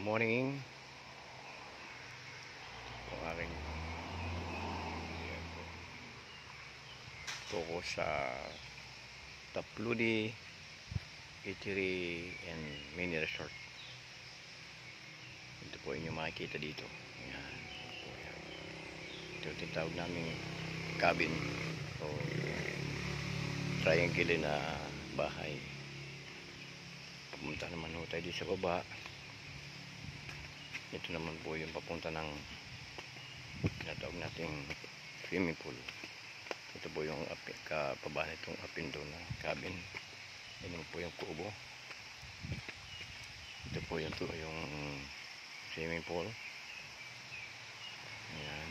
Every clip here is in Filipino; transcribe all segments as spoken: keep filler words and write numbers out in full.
Morning. Ito ang aking toko sa Tapludi Eatery and Mini Resort. Ito po yung makikita dito. Yan. Ito yung tinatawag namin cabin o triangle na bahay. Pumunta naman ho tayo dito sa baba. Ito naman po yung papunta ng tinatawag nating swimming pool. Ito po yung kapaba nitong apindo na cabin. Ito po yung kubo. Ito po yung, yung swimming pool. Ayan.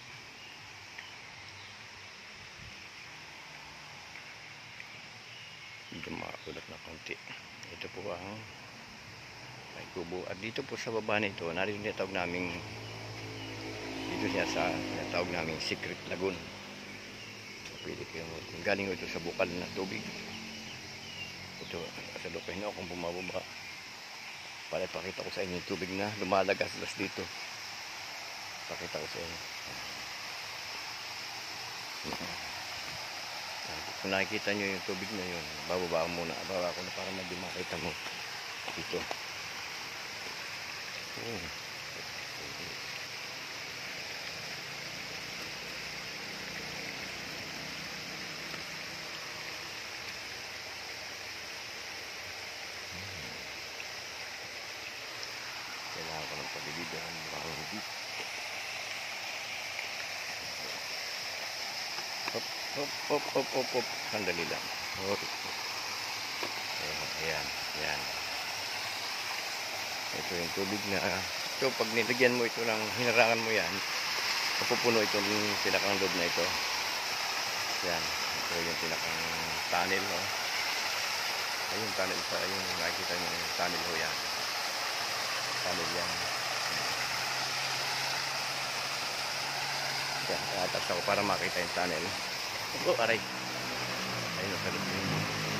Medyo makakulat na konti. Ito po ang may kubo. At dito po sa baba nito, narito tinatawag naming dito siya sa tinatawag naming secret lagoon. Pwede kayo galing ito sa bukal na tubig. Ito sa lupin ako kung bumababa para ipakita ko sa inyo yung tubig na lumalagas-las dito. Pakita ko sa inyo. Kung nakikita nyo yung tubig na yun, bababa ko muna. Bababa ko na para hindi makita mo dito. Oh. Kailangan ko ng pagbibidahan mga hindi. Hop, hop, hop, hop, hop, hop. Sandali lang. Hop. Ayan, ayan. Ito yung tubig na ito, pag nilagyan mo ito ng hinarangan mo yan, mapupuno itong pinakang loob na ito. Yan, ito yung pinakang tunnel, no? Ayun, tunnel sa, ayun, nakikita nyo yung tunnel ho yan. Tunnel yan. Yan, atas ako para makita yung tunnel. Oh, aray. Ayun, sa loob yun.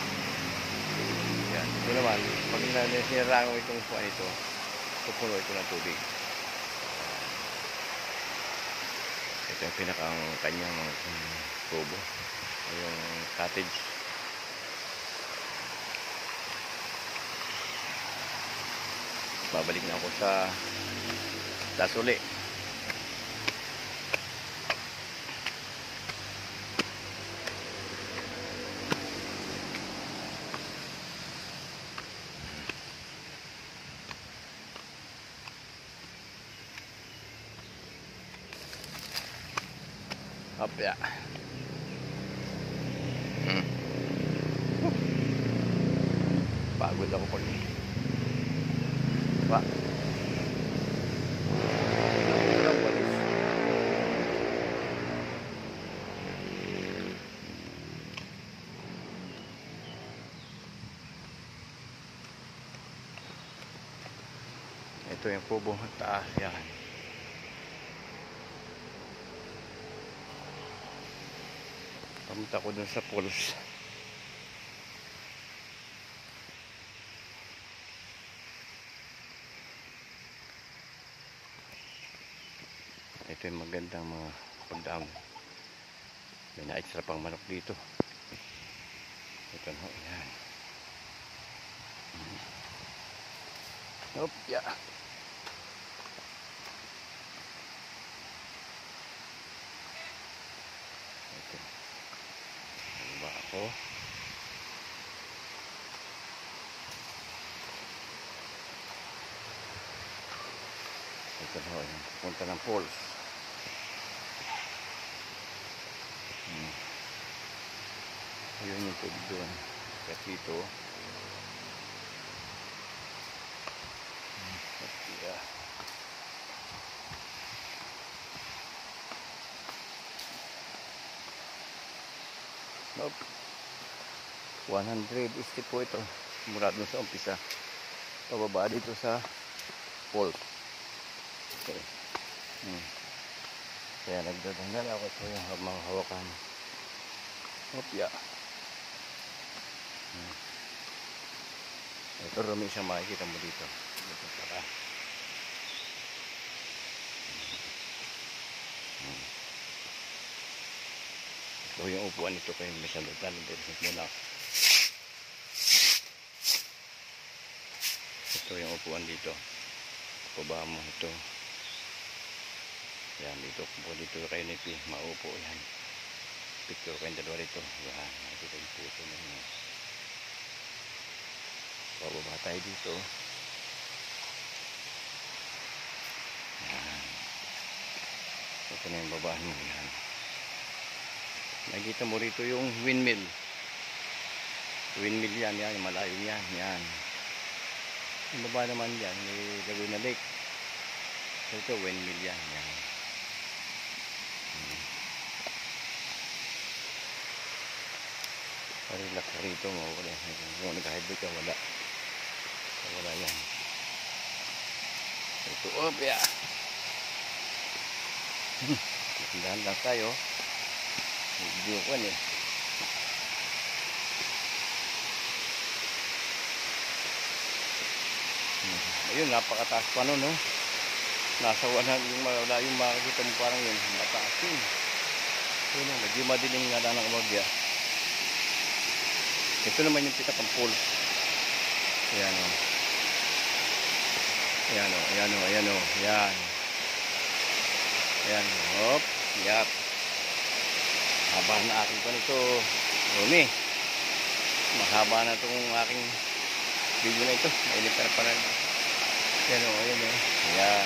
Yan, ito naman, pag hinarangan mo itong kuwan ito, pupuno ito ng tubig. Ito yung pinakang kanyang um, kubo, yung cottage. Babalik na ako sa Dasuli. Up ya. Hmm. Pagod ako pag pa. Ito yung kubo taas yan. Pamunta ko dun sa pools. Ito yung magandang mga pagdamo. May na-extra pang manok dito. Ito na, yan. Hop, ya. Ito. Ano ba ako? Ito na, yan. Punta ng pools. Hmm. Ayun yung tubig doon. At dito. At yeah. Nope. one hundred step po ito. Mula dun sa umpisa. Pababa dito sa pools. Okay. Hmm. Kaya nagdadanggal ako ito yung mga hawakan. Opya. Hmm. Ito rumi siya makikita mo dito. Ito para Ito yung upuan nito kayo may salutan. Ito muna. Ito yung upuan dito. Pababa mo ito. Yan, dito po dito kayo nipi. Maupo yan. Picture kayo dalawa rito. Yan, nakikita yung puso ninyo. Pababa tayo dito. Yan. Ito na yung babahan mo. Yan. Nakikita mo rito yung windmill. Windmill yan, yan, malayo yan, yan. Yung baba naman yan, may Laguna Lake. So ito, windmill yan, yan. Hmm. Relax ka rito, mawala. Kung nag-hybrid ka, wala. Wala yan. Ito, op, ya. Tindahan lang tayo. Video ko eh. Ayun, napakataas pa nun, no? Nasa wala yung wala yung makikita mo parang yun. Mataas yun. Ayun, no? Medyo madilim nga lang ng umagya. Ito naman yung pitak ng pool. Ayan, o. Ayan, o. Ayan, o. Ayan, o. Ayan. Ayan, hop. Yap. Haba na aking pa nito, Rumi. Mahaba na itong aking video na ito. Mainit na pa na. Yan o, ayan o. Ayan.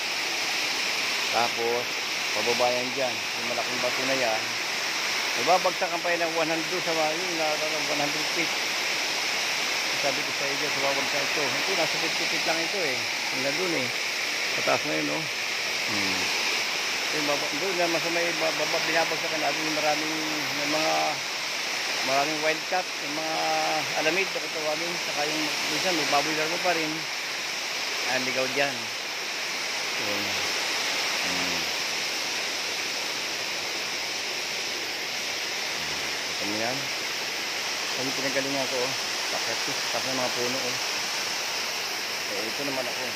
Tapos, pababayan dyan. Yung malaking bato na yan. Ibabagsakan pa yan ng one hundred sa yun, one hundred feet. Sabi ko sa iyo, subabagsak ito. Ito, nasa fifty feet lang ito eh. Yung na dun eh. Pataas na yun o. Hmm. Yung baba, doon na masamay baba, binabagsakan natin yung maraming yung mga maraming wildcat, yung mga alamid na katawagin, saka yung minsan may baboy largo pa rin. Ayan, ligaw dyan. Yun. Hmm. Ito mo yan. Ito yung pinagalingan ko, oh. Pakratis, tapos ng mga puno, oh. Eh, ito naman ako.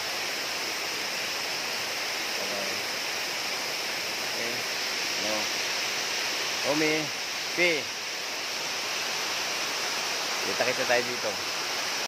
Okay. No. Omi, P. Kita-kita tayo dito.